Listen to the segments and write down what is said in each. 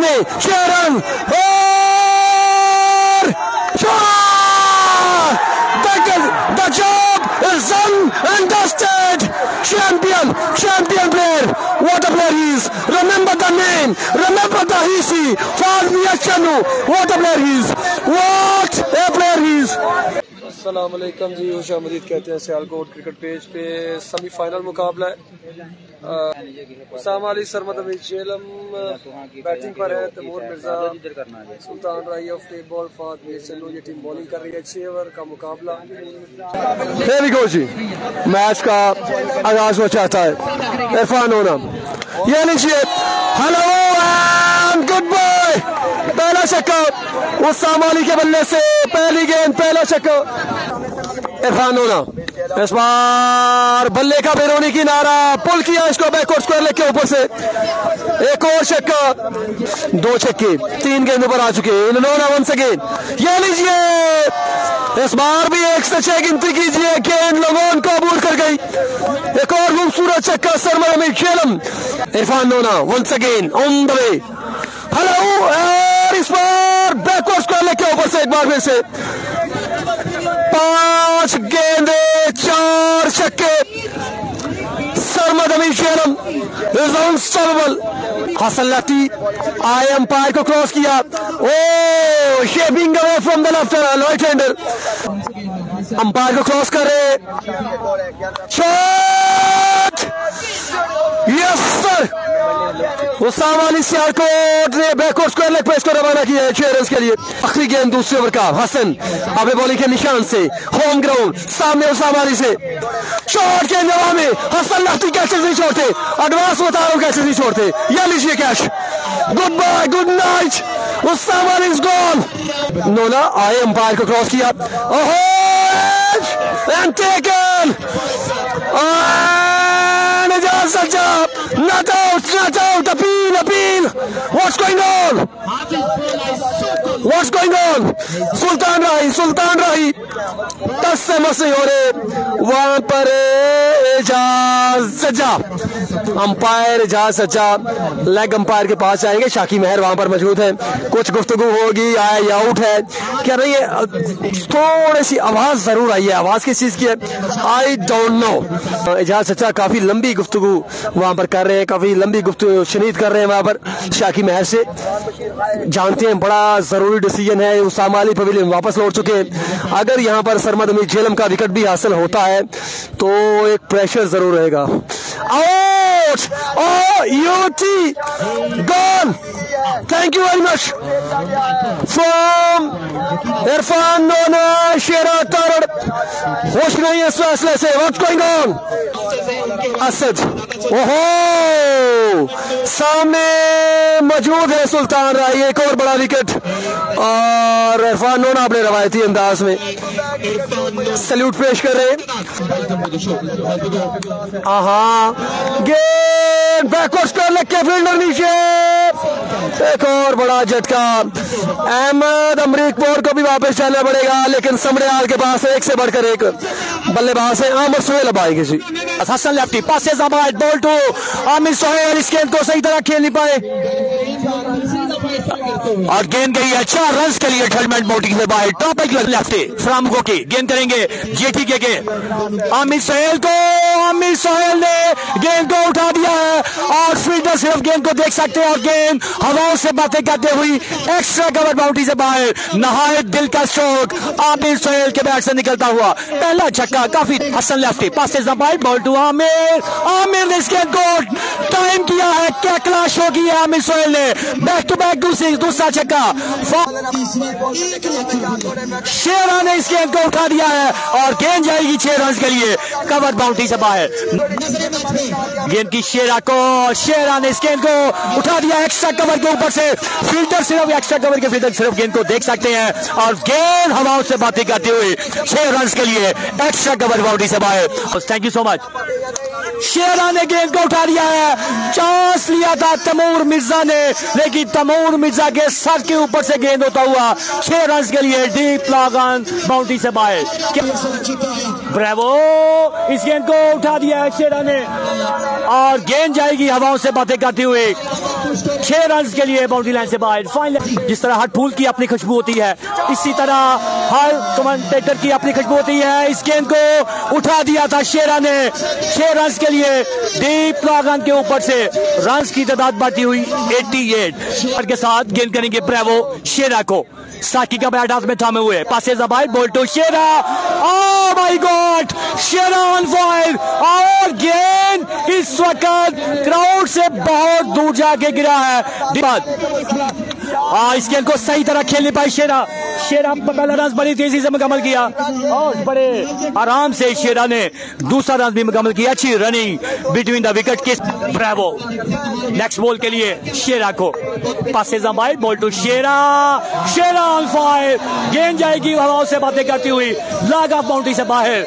ने 6 रन और the job is done and dusted. Champion player. What a player he is. Remember the name. Remember the history. Fazmi Achanu. What a player he is. What a player he is. अस्सलाम वालेकुम जी, खुशामदीद कहते हैं Sialkot cricket page पे। Semifinal मुकाबला है। Usama Ali, Sarmad Amir Jhelum batting पर है। Taimur Mirza, Sultan Rahi of tape ball, Fatmi Channu ये टीम बॉलिंग कर रही है। 6 ओवर का मुकाबला। जी मैच का आगाज हो चाहता है इरफान होना। ये लीजिए, हेलो एंड गुड बाय। पहला छक्का उसामा अली के बल्ले से, पहली गेंद पहला छक्का इरफान होना। इस बार बल्ले का बेरोनी किनारा, पुल किया इसको बैकवर्ड स्क्वायर लेग के ऊपर से। एक और छक्का, 2 छक्के 3 गेंदों पर आ चुके हैं नोना वंस अगेन। ये लीजिए, इस बार भी 106 गिनती कीजिए, गेंद लोगों को अबूर कर गई। एक और खूबसूरत छक्का Sarmad Amir Jhelum. Irfan Nona once again on the way. Hello, और इस बार बैकवर्ड स्क्वायर लेग के ऊपर से एक बार फिर से। 5 गेंदे 4 छक्के। Sarmad Amir Jhelum is unstoppable. Hasan Lefty आई अंपायर को क्रॉस किया। Oh shaping away from the left right hander. Umpire को क्रॉस कर रहे। Shot, yes sir. Usama Ali Sialkot ने बैकवर्ड स्क्वायर लेग पे इसको रवाना किया है 6 रन के लिए। आखिरी गेंद दूसरे ओवर का। हसन अपने बॉलिंग के निशान से, होम ग्राउंड सामने उसामा अली से। शॉट के जवाब में हसन लफ्टी कैचेस नहीं छोड़ते। एडवांस बता रहा हूं, कैचेस नहीं छोड़ते। ये लीजिए catch. Good bye, good night. Usama Ali is gone. Nona आए, अंपायर को क्रॉस किया। ओहो, and taken. Not out, appeal. What's going on? Sultan Rahi 10 से मस नहीं हो रहे वहां पर। एजाज सज्जा, अंपायर एजाज सज्जा लेग अंपायर के पास आएंगे। शाकी महर वहां पर मौजूद है। कुछ गुफ्तगू होगी, आया या आउट है क्या रही है। थोड़ी सी आवाज जरूर आई है। आवाज किस चीज की है आई डोंट नो। एजाज सज्जा काफी लंबी गुफ्तगू वहां पर कर रहे हैं, काफी लंबी गुफ्तगू शनीद कर रहे हैं वहां पर शाकी महर से। जानते हैं बड़ा जरूरी डिसीजन है। उसामा अली पवेलियन वापस लौट चुके हैं। अगर यहाँ पर सरमद अमीर झेलम का विकेट भी हासिल होता है तो एक प्रेशर जरूर रहेगा। आउट, यूटी gone. Thank you very much from Irfan Nona. Shera Tarar होश नहीं है इस फैसले से। What's going on? असद, ओहो, सामने मौजूद है सुल्तान राही। एक और बड़ा विकेट और इरफान नोना अपने रवायती अंदाज में सैल्यूट पेश कर रहे। गेंद बैकवर्ड स्क्वायर लेग के, फील्डर नीचे। एक और बड़ा झटका। अहमद अमरीकपुर को भी वापस जाना पड़ेगा, लेकिन समड़ियाल के पास एक से बढ़कर एक बल्लेबाज है। आमिर सोहेल अब आएंगे जी। Hasan Lefty passes about ball to Aamir Sohail. इस गेंद को सही तरह खेल नहीं पाए और गेंद गई है 4 रन के लिए। ठलमेंट मोटी से बाहर। टॉप लेफ्टी फ्राम गोकी गेंद करेंगे जेटी के आमिर सोहेल ने गेंद को उठा दिया है और फील्डर सिर्फ गेंद को देख सकते हैं और गेंद हवाओं से बातें करते हुई एक्स्ट्रा कवर बाउंड्री से बाहर। नहायत दिल का स्ट्रोक आमिर सोहेल के बैट से निकलता हुआ पहला छक्का। काफी Hasan Lefty passes about ball to Aamir ने इस गेंद को टाइम किया है। क्या क्लास शो की है आमिर सोहेल ने। बैक टू बैक दूसरा छक्का। शेरा ने इस गेंद को उठा दिया है और गेंद जाएगी 6 रन के लिए कवर बाउंड्री से बाहर। गेंद की शेरा ने इस गेंद को उठा दिया एक्स्ट्रा कवर के ऊपर से। फील्डर सिर्फ एक्स्ट्रा कवर के फील्डर सिर्फ गेंद को देख सकते हैं और गेंद हवाओं से बातें करते हुए 6 रन के लिए एक्स्ट्रा कवर बाउंड्री से बाहर। Thank you so much. Shera ने गेंद को उठा दिया है। चांस लिया था तैमूर मिर्जा ने, लेकिन तैमूर मिर्जा के सर के ऊपर से गेंद होता हुआ 6 रन के लिए डीप लॉग ऑन बाउंड्री से बाहर। ब्रेवो, इस गेंद को उठा दिया है शेरा ने और गेंद जाएगी हवाओं से बातें करते हुए 6 रन के लिए बाउंड्री लाइन से बाहर। फाइनल जिस तरह हर फूल की अपनी खुशबू होती है, इसी तरह हर कमेंटेटर की अपनी खुशबू होती है। इस गेंद को उठा दिया था शेरा ने। 6 रन के लिए डीप लॉन्ग रन के ऊपर से रन की तादाद बढ़ती हुई 88 के साथ गेंद करेंगे ब्रेवो शेरा को। साकी का बैट हाथ में थामे हुए, पासे जबाइर, ball to Shera. Oh my god, Shera on fire और गेंद इस वक्त क्राउड से बहुत दूर जाके गिरा है। इस गेंद को सही तरह खेल नहीं पाई शेरा। शेरा पहला रन बड़ी तेजी से मुकम्मल किया और बड़े आराम से शेरा ने दूसरा रन भी मुकम्मल किया। अच्छी रनिंग बिटवीन द विकेट के ब्रेवो। नेक्स्ट बॉल के लिए शेरा को, पासे जबाइर, ball to Shera. Shera on fire, गेंद जाएगी हवाओं से बातें करती हुई लॉग ऑफ बाउंड्री से बाहर।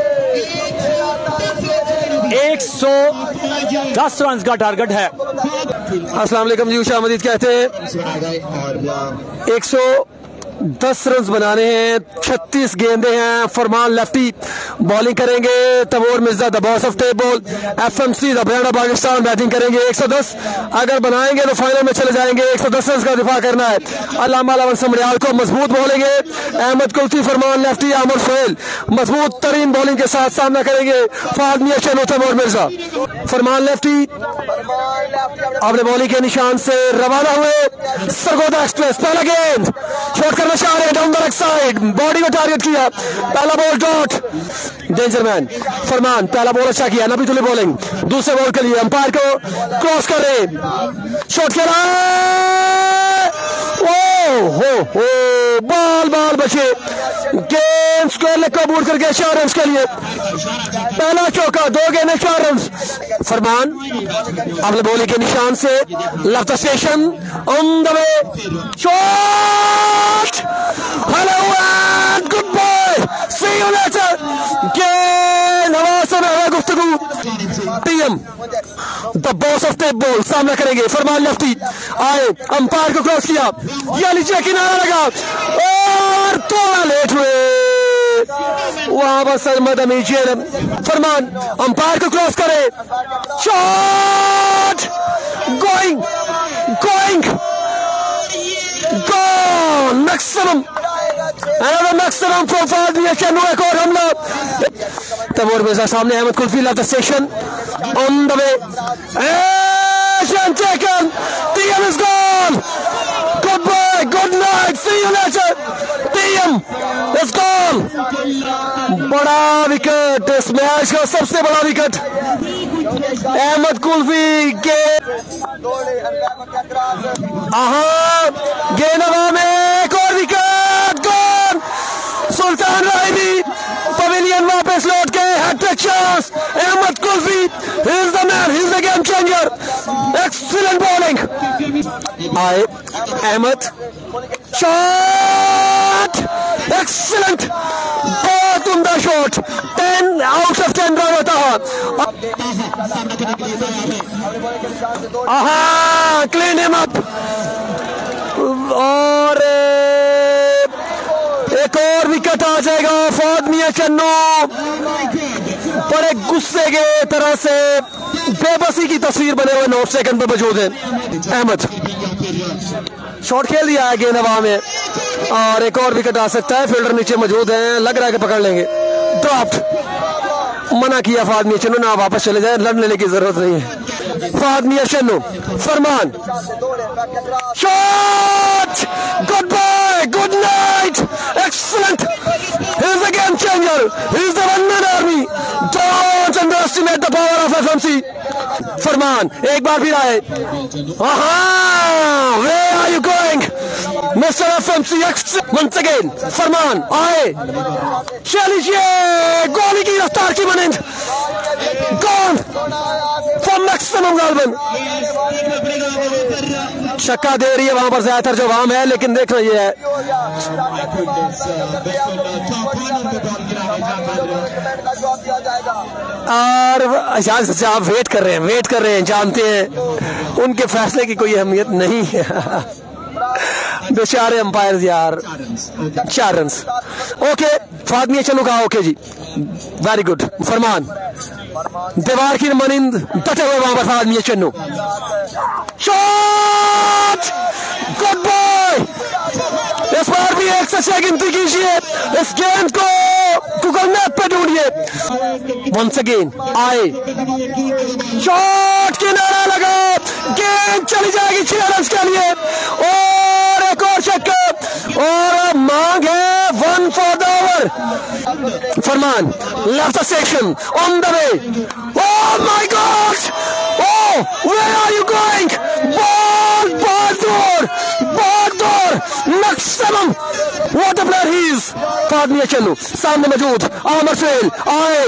110 रन का टारगेट है। अस्सलाम वालेकुम जी, उषा मजीद कहते हैं 110 रन बनाने हैं। 36 गेंदे हैं। फरमान लेफ्टी बॉलिंग करेंगे, Taimur Mirza the boss of table, FMC the brand of Pakistan batting करेंगे। 110 अगर बनाएंगे तो फाइनल में चले जाएंगे। 110 रन का दिफा करना है। अल्लामा लवन समरियाल को मजबूत बोलेंगे। अहमद कुल्फी, फरमान लेफ्टी, आमर सोहेल मजबूत तरीन बॉलिंग के साथ सामना करेंगे। फहद मियां, शनो, तैमूर मिर्जा। फरमान लेफ्टी अपने बॉलिंग के निशान से रवाना हुए। सरगोदा एक्सप्रेस, पहला गेंद शॉट करना चाह रहे हैं down the leg side, body को टारगेट किया। पहला ball dot, danger man. Farman पहला बॉल अच्छा किया, नबी तुली बॉलिंग। दूसरे बॉल के लिए अंपायर को क्रॉस कर रहे, शॉट खेला, हो बॉल बचे। गेंद स्कोर को बूट करके 4 रन के लिए। पहला चौका, 2 गेंदें 4 रन। फरमान अपने बॉलिंग के निशान से left station on the way, shot, hello and good boy, see you later. गेंद हवा से हवा गुफ्तगू। TM the boss of tape ball सामना करेंगे। फरमान लेफ्टी आए, अंपायर को क्रॉस किया, या नीचे किनारा लगा और थोड़ा लेट हुए वहां पर सरमद अमीर जेलम। फरमान अंपायर को क्रॉस करे, shot, going gone, maximum maximum from Fahad Mian Shano. एक और हमला, तैमूर मिर्जा सामने, Ahmed Kulfi left section on the way, taken, TM is gone, good bye, good night, see you later, TM is gone. बड़ा विकेट, इस मैच का सबसे बड़ा विकेट अहमद कुल्फी के। गेंद हवा में, एक और विकेट, गॉन। सुल्तान रायबी पवेलियन वापस लौट के, hattrick chance, Ahmed Kulfi, he is the man, he is the game changer. Excellent bowling आए, अहमद, शॉट, एक्सीलेंट, बहुत उम्दा शॉट, 10 आउट ऑफ 10 रन होता है। क्लीन हिम अप, और एक और विकेट आ जाएगा। फहद मियां शन्नो बड़े गुस्से के तरह से बेबसी की तस्वीर बने हुए 9 सेकंड पर मौजूद है। अहमद शॉट खेल दिया है गेंद हवा में, और एक और विकेट आ सकता है। फील्डर नीचे मौजूद है, लग रहा है कि पकड़ लेंगे। ड्रॉप्ड, मना किया फहद मियां शन्नो, ना वापस चले जाए, लड़ने की जरूरत नहीं है। Fahad Mian Shanno, Farman, shot, good bye, good night, excellent, he is the game changer, he is the one man army, don't underestimate the power of FMC. Farman एक बार फिर आए, where are you going mister FMC, once again Farman आए, चलिए गोली की रफ्तार की मानंद, गॉन फॉर मैक्सिमम गालबन। शक्का दे रही है वहां पर ज्यादातर जो वाम है, लेकिन देखना ये है और आप वेट कर रहे हैं, जानते हैं उनके फैसले की कोई अहमियत नहीं है। बेचारे अंपायर यार। 4 रन। ओके, फहद मियां चलो कहा, ओके जी, वेरी गुड। फरमान दीवार की मानिंद डटे हुए वहां पर आदमी चन्नू। Shot, good boy. इस बार भी 1 से 6 गिनती कीजिए, इस गेंद को गूगल मैप पे ढूंढिए। वंस अगेन आए, शॉट किनारा लगा, गेंद चली जाएगी 6 रन के लिए और एक और छक्का और मांग है 1 for the over. Farman left section on the way. Oh my god, oh where are you going? Ball maximum, what a player he is. फादमिया चन्नू सामने मौजूद, आमर सुहेल आए,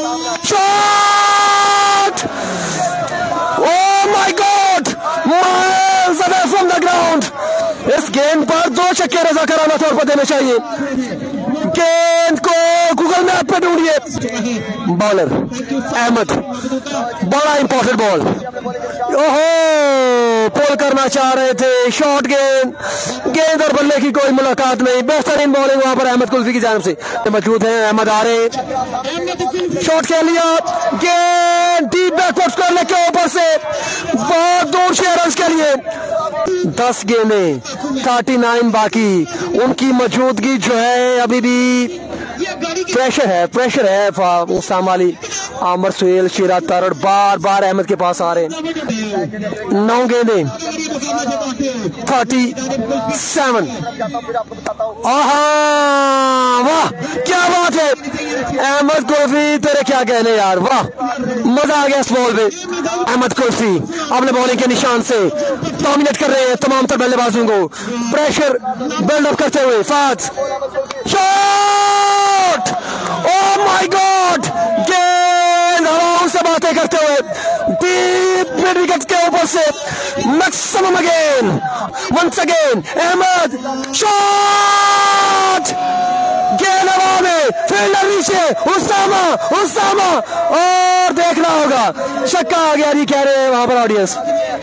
shot, oh my god, miles away from the ground. इस गेंद पर 2 छक्के रजाकाराना तौर पर देने चाहिए। गेंद को गूगल मैप पे ढूंढिए। बॉलर अहमद, बड़ा इंपॉर्टेंट बॉल, ओहो पोल करना चाह रहे थे, शॉर्ट गेंद और बल्ले की कोई मुलाकात नहीं। बेहतरीन बॉलिंग वहां पर अहमद कुल्फी की जानिब से मौजूद है। अहमद आ रहे, शॉट खेल लिया, गेंद डीप बैकवर्ड स्क्वायर के ऊपर से बहुत दूर 6 रन के लिए। 10 गेंदें, 39 बाकी। उनकी मौजूदगी जो है अभी भी प्रेशर है। उसामा अली, आमर सुहेल, शेरा तरड़ बार बार अहमद के पास आ रहे हैं। 9 गेंदें, 37। वाह क्या बात है अहमद कुल्फी, तेरे क्या कहने यार, वाह मजा आ गया इस बॉल पे। अहमद कुल्फी अपने बॉलिंग के निशान से डोमिनेट कर रहे हैं तमाम तर बल्लेबाजों को, प्रेशर बिल्डअप करते हुए। फाद शॉट, ओह माय गॉड, गेंद हवाओं से बातें करते हुए डीप मिड विकेट के ऊपर से maximum again, once again Ahmed, shot, गेंद हवा में, फील्डर नीचे, उसामा और देखना होगा छक्का आ गया, नहीं कह रहे वहां पर ऑडियंस।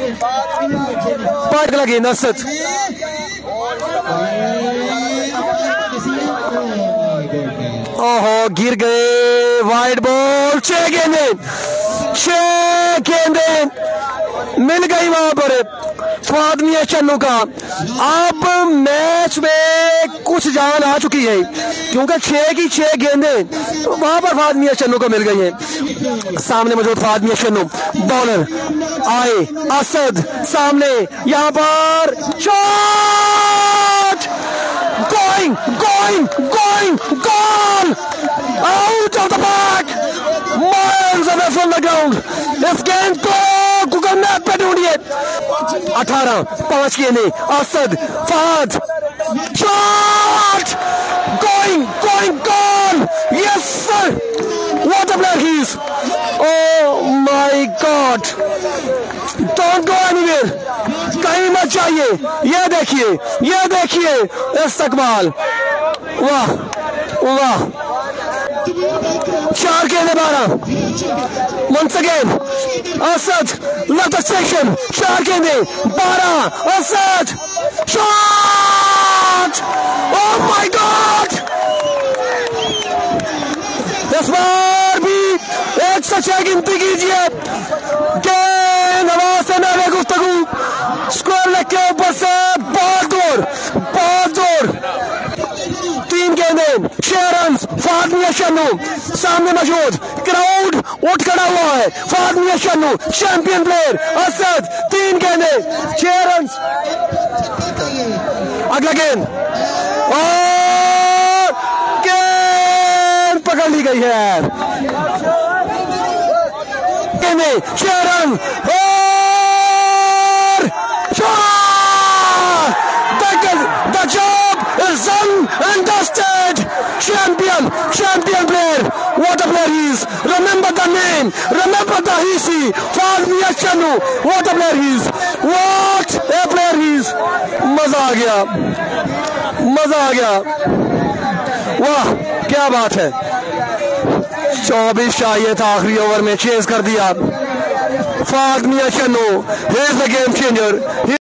पट लगी नसरत, ओहो गिर गए, वाइड बॉल। 6 गेंदें मिल गई वहां पर फादमिया चन्नू का। अब मैच में कुछ जान आ चुकी है क्योंकि 6 की 6 गेंदें वहां पर फादमिया चन्नू को मिल गई है। सामने मौजूद फादमिया चन्नू, बॉलर आए, असद सामने, यहां पर शॉट, गोइंग, गोल, out of the park, miles away from the ground. इस गेंद को गूगल मैप पे ढूंढिए। 18, 5 गेंदें, असद, फहद, शॉट, गोइंग, गोल, yes sir, what a player he is. Oh my god, don't go anywhere, कहीं मत जाइए। ये देखिए इस्तकबाल, वाह, 4 गेंदें 12। Once again Asad, left section, 4 गेंदें 12, Asad, shot, oh my god. इस बार भी 1 से 6 गिनती कीजिए, गेंद हवा से मेरे गुफ्तगू, स्क्वायर लेग के ऊपर से बहुत दूर। 3 गेंदें, 6 रन। फादमिया चन्नू सामने मौजूद, क्राउड उठ खड़ा हुआ है। फादमिया चन्नू चैंपियन प्लेयर, असद 3 गेंदें 6 रन। अगला गेंद और गेंद पकड़ ली गई है, गेंदें 6 रन और shot. The job is done and dusted. Champion player. What a player he is. Remember the name. Remember the history. Fadmiya Channu. What a player he is. What a player he is. मजा आ गया। वाह क्या बात है। 24 चाहिए था आखिरी over में, चेज कर दिया। फादमिया Channu, he is the game changer.